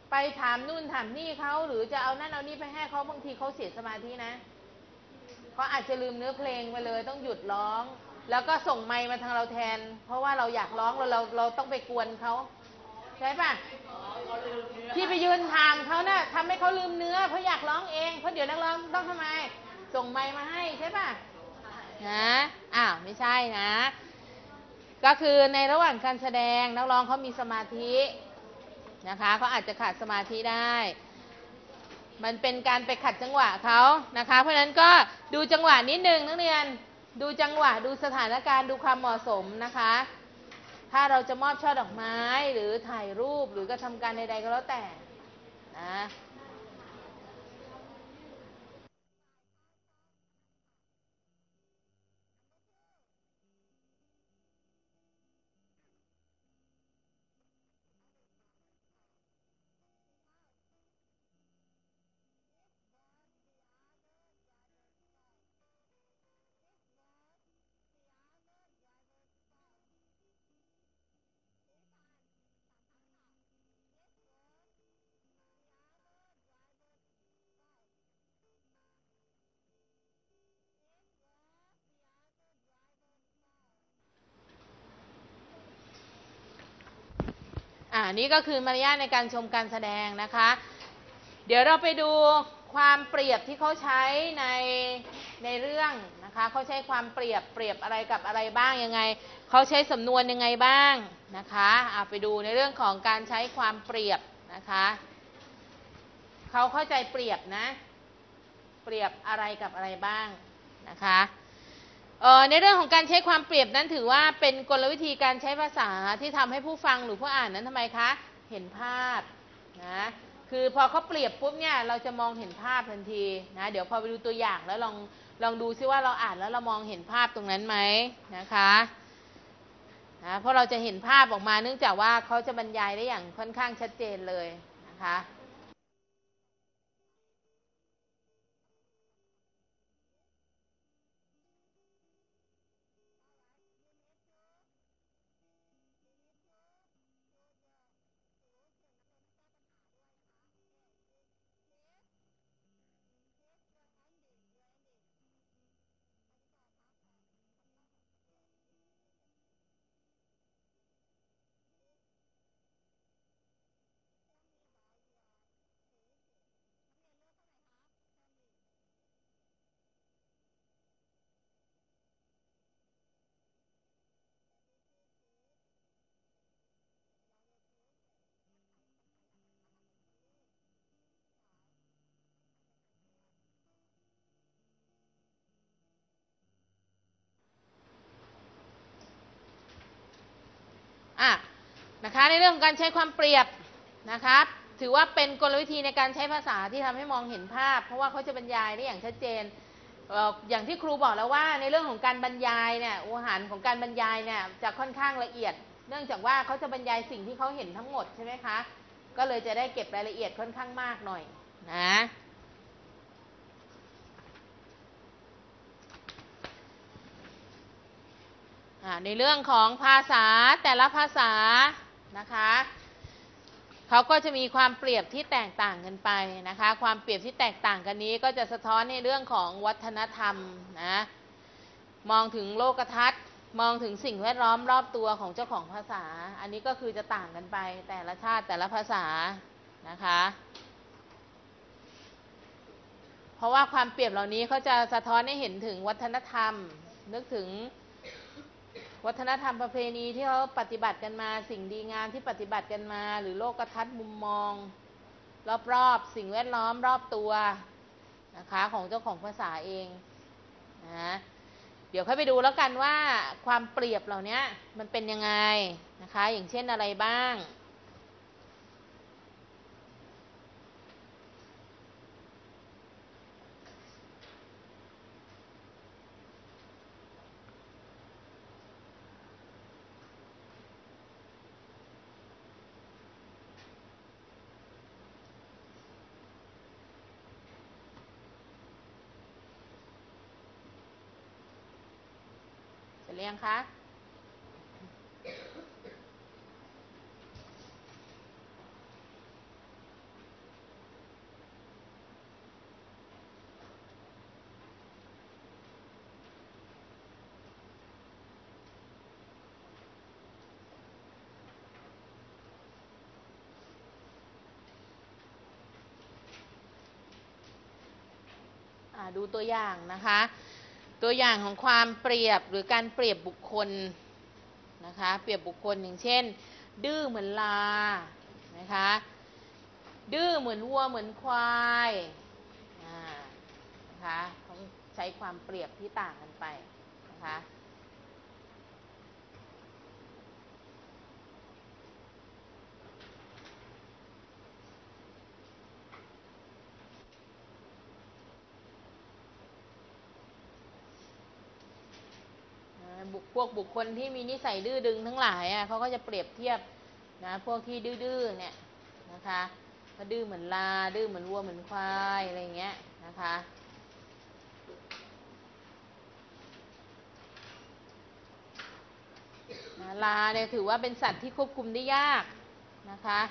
ไปถามนู่นถามนี่เขาหรือจะเอานั่นเอานี่ไปให้เขาบางทีเขาเสียสมาธินะเขาอาจจะลืมเนื้อเพลงไปเลยต้องหยุดร้องแล้วก็ส่งไมค์มาทางเราแทนเพราะว่าเราอยากร้องเราต้องไปกวนเขาใช่ปะที่ไปยืนถามเขาน่ะทำให้เขาลืมเนื้อเพราะอยากร้องเองเพราะเดี๋ยวนักร้องต้องทำไมส่งไมค์มาให้ใช่ปะนะไม่ใช่นะก็คือในระหว่างการแสดงนักร้องเขามีสมาธินะคะเขาอาจจะขาดสมาธิได้มันเป็นการไปขัดจังหวะเขานะคะเพราะฉะนั้นก็ดูจังหวะนิดนึงนักเรียนดูจังหวะดูสถานการณ์ดูความเหมาะสมนะคะถ้าเราจะมอบช่อดอกไม้หรือถ่ายรูปหรือกระทำการใดๆก็แล้วแต่นะนี่ก็คือมารยาทในการชมการแสดงนะคะเดี๋ยวเราไปดูความเปรียบที่เขาใช้ในเรื่องนะคะเขาใช้ความเปรียบอะไรกับอะไรบ้างยังไงเขาใช้สำนวนยังไงบ้างนะคะไปดูในเรื่องของการใช้ความเปรียบนะคะเขาเข้าใจเปรียบนะเปรียบอะไรกับอะไรบ้างนะคะในเรื่องของการใช้ความเปรียบนั้นถือว่าเป็นกลวิธีการใช้ภาษาที่ทำให้ผู้ฟังหรือผู้อ่านนั้นทำไมคะเห็นภาพนะคือพอเขาเปรียบปุ๊บเนี่ยเราจะมองเห็นภาพทันทีนะเดี๋ยวพอไปดูตัวอย่างแล้วลองดูซิว่าเราอ่านแล้วเรามองเห็นภาพตรงนั้นไหมนะคะนะเพราะเราจะเห็นภาพออกมาเนื่องจากว่าเขาจะบรรยายได้อย่างค่อนข้างชัดเจนเลยนะคะนะคะในเรื่องของการใช้ความเปรียบนะครับถือว่าเป็นกลวิธีในการใช้ภาษาที่ทำให้มองเห็นภาพเพราะว่าเขาจะบรรยายได้อย่างชัดเจนอย่างที่ครูบอกแล้วว่าในเรื่องของการบรรยายเนี่ยอาหารของการบรรยายเนี่ยจะค่อนข้างละเอียดเนื่องจากว่าเขาจะบรรยายสิ่งที่เขาเห็นทั้งหมดใช่ไหมคะก็เลยจะได้เก็บรายละเอียดค่อนข้างมากหน่อยนะในเรื่องของภาษาแต่ละภาษานะคะเขาก็จะมีความเปรียบที่แตกต่างกันไปนะคะความเปรียบที่แตกต่างกันนี้ก็จะสะท้อนในเรื่องของวัฒนธรรมนะมองถึงโลกทัศน์มองถึงสิ่งแวดล้อมรอบตัวของเจ้าของภาษาอันนี้ก็คือจะต่างกันไปแต่ละชาติแต่ละภาษานะคะเพราะว่าความเปรียบเหล่านี้เขาจะสะท้อนให้เห็นถึงวัฒนธรรมนึกถึงวัฒนธรรมประเพณีที่เขาปฏิบัติกันมาสิ่งดีงามที่ปฏิบัติกันมาหรือโลกทัศน์มุมมองรอบๆสิ่งแวดล้อมรอบตัวนะคะของเจ้าของภาษาเองนะเดี๋ยวค่อยไปดูแล้วกันว่าความเปรียบเหล่านี้มันเป็นยังไงนะคะอย่างเช่นอะไรบ้างจะเรียงคะดูตัวอย่างนะคะ ตัวอย่างของความเปรียบหรือการเปรียบบุคคลนะคะเปรียบบุคคลอย่างเช่นดื้อเหมือนลานะคะดื้อเหมือนวัวเหมือนควายนะคะต้องใช้ความเปรียบที่ต่างกันไปนะคะพวกบุคคลที่มีนิสัยดื้อดึงทั้งหลายเขาก็จะเปรียบเทียบนะพวกที่ดื้อเนี่ยนะคะก็ดื้อเหมือนลาดื้อเหมือนวัวเหมือนควายอะไรเงี้ยนะคะลาเนี่ยถือว่าเป็นสัตว์ที่ควบคุมได้ยากนะคะ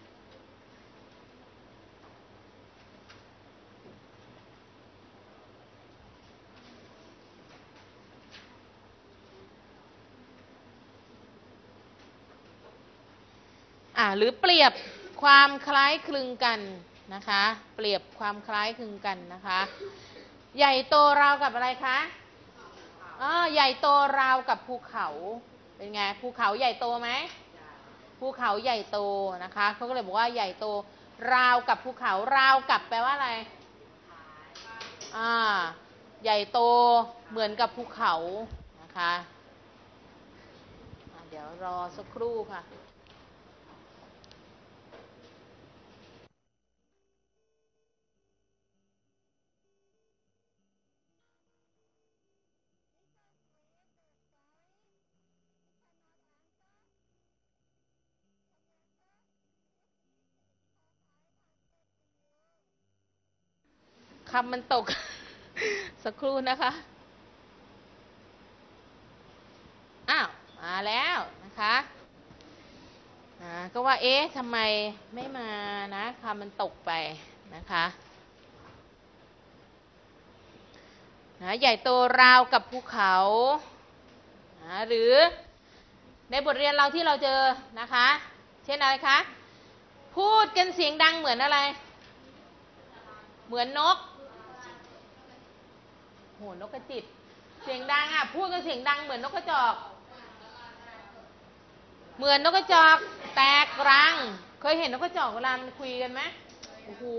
หรือเปรียบความคล้ายคลึงกันนะคะเปรียบความคล้ายคลึงกันนะคะใหญ่โตราวกับอะไรคะใหญ่โตราวกับภูเขาเป็นไงภูเขาใหญ่โตไหมภูเขาใหญ่โตนะคะเขาก็เลยบอกว่าใหญ่โตราวกับภูเขาราวกับแปลว่าอะไรใหญ่โตเหมือนกับภูเขานะคะเดี๋ยวรอสักครู่ค่ะคำมันตก สักครู่นะคะมาแล้วนะคะก็ว่าเอ๊ะทำไมไม่มานะคำมันตกไปนะคะใหญ่โตราวกับภูเขาหรือในบทเรียนเราที่เราเจอนะคะเช่นอะไรคะพูดกันเสียงดังเหมือนอะไรเหมือนนกนกกระจิบเสียงดังพูดกันเสียงดังเหมือนนกกระจอกเหมือนนกกระจอกแตกรังเคยเห็นนกกระจอกเวลามันคุยกันไหมโอ้โห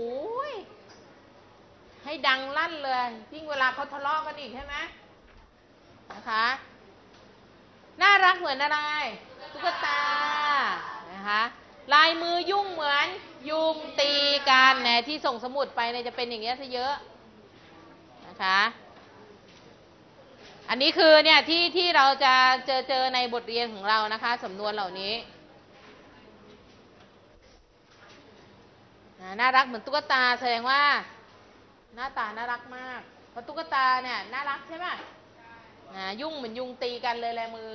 ให้ดังลั่นเลยยิ่งเวลาเขาทะเลาะกันอีกใช่ไหมนะคะน่ารักเหมือนอะไรตุ๊กตานะคะลายมือยุ่งเหมือนยุงตีกันเนี่ยที่ส่งสมุดไปเนี่ยจะเป็นอย่างเงี้ยซะเยอะนะคะอันนี้คือเนี่ยที่เราจะเจอในบทเรียนของเรานะคะสำนวนเหล่านี้น่ารักเหมือนตุ๊กตาแสดงว่าหน้าตาน่ารักมากเพราะตุ๊กตาเนี่ยน่ารักใช่ไหมยุ่งเหมือนยุงตีกันเลยลายมือ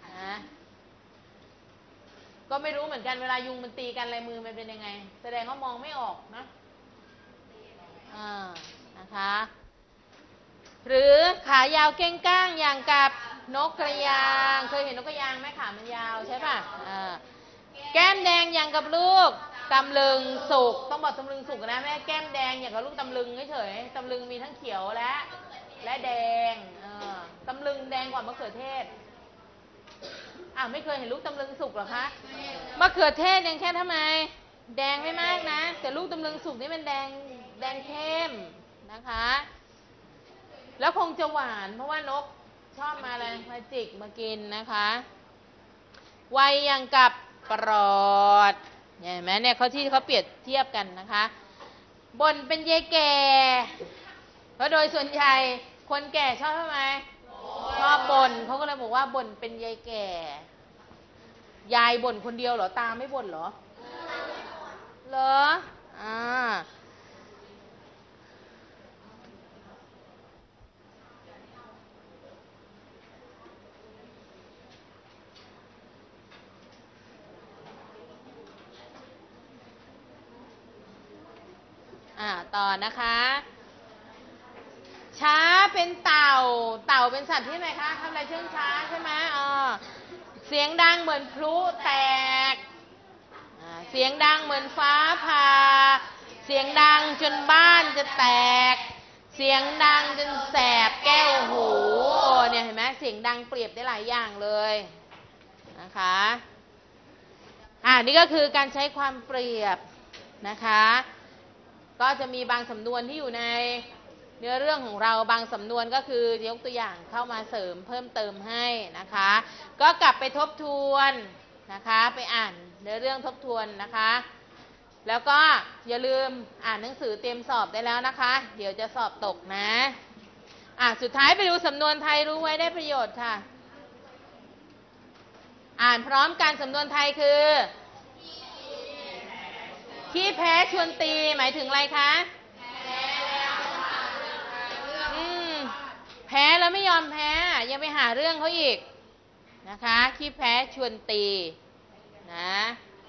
ก็ไม่รู้เหมือนกันเวลายุงมันตีกันลายมือมันเป็นยังไงแสดงว่ามองไม่ออกนะนะคะหรือขายาวเก้งก้างอย่างกับนกกระยางเคยเห็นนกกระยางไหมขามันยาวใช่ป่ะแก้มแดงอย่างกับลูกตำลึงสุกต้องบอกตำลึงสุกนะแม่แก้มแดงอย่างกับลูกตำลึงเฉยๆตำลึงมีทั้งเขียวและแดงตำลึงแดงกว่ามะเขือเทศไม่เคยเห็นลูกตำลึงสุกหรอคะมะเขือเทศยังแค่ทำไมแดงไม่มากนะแต่ลูกตำลึงสุกนี่มันแดงเข้มนะคะแล้วคงจะหวานเพราะว่านกชอบมาอะไรมาจิกมากินนะคะไวอย่างกับปลอดเห็นไหมเนี่ยเขาที่เขาเปรียบเทียบกันนะคะบ่นเป็นยายแก่เพราะโดยส่วนใหญ่คนแก่ชอบทำไมชอบบ่นเขาก็เลยบอกว่าบ่นเป็นยายแก่ยายบ่นคนเดียวเหรอตาไม่บ่นเหรอเหรอต่อนะคะช้าเป็นเต่าเป็นสัตว์ที่ไหนคะทำอะไรเชื่องช้าใช่ไหมเสียงดังเหมือนพลุแตกเสียงดังเหมือนฟ้าผ่าเสียงดังจนบ้านจะแตกเสียงดังจนแสบแก้วหูเนี่ยเห็นไหมเสียงดังเปรียบได้หลายอย่างเลยนะคะนี่ก็คือการใช้ความเปรียบนะคะก็จะมีบางสำนวนที่อยู่ในเนื้อเรื่องของเราบางสำนวนก็คือยกตัวอย่างเข้ามาเสริมเพิ่มเติมให้นะคะก็กลับไปทบทวนนะคะไปอ่านเนื้อเรื่องทบทวนนะคะแล้วก็อย่าลืมอ่านหนังสือเตรียมสอบได้แล้วนะคะเดี๋ยวจะสอบตกนะสุดท้ายไปดูสำนวนไทยรู้ไว้ได้ประโยชน์ค่ะอ่านพร้อมกันสำนวนไทยคือขี้แพ้ชวนตีหมายถึงอะไรคะแพ้แล้วไม่ยอมแพ้ยังไปหาเรื่องเขาอีกนะคะขี้แพ้ชวนตีนะ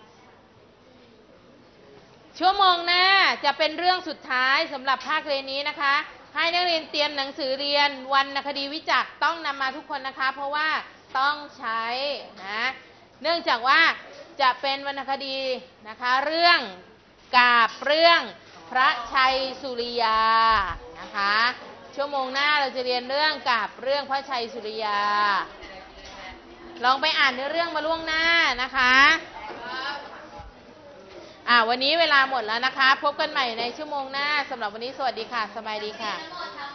ชั่วโมงหน้าจะเป็นเรื่องสุดท้ายสำหรับภาคเรียนนี้นะคะให้นักเรียนเตรียมหนังสือเรียนวรรณคดีวิจักษ์ต้องนำมาทุกคนนะคะเพราะว่าต้องใช้นะเนื่องจากว่าจะเป็นวรรณคดีนะคะเรื่องกาบเรื่องพระชัยสุริยานะคะชั่วโมงหน้าเราจะเรียนเรื่องกาบเรื่องพระชัยสุริยาลองไปอ่านเนื้อเรื่องมาล่วงหน้านะคะวันนี้เวลาหมดแล้วนะคะพบกันใหม่ในชั่วโมงหน้าสำหรับวันนี้สวัสดีค่ะสบายดีค่ะ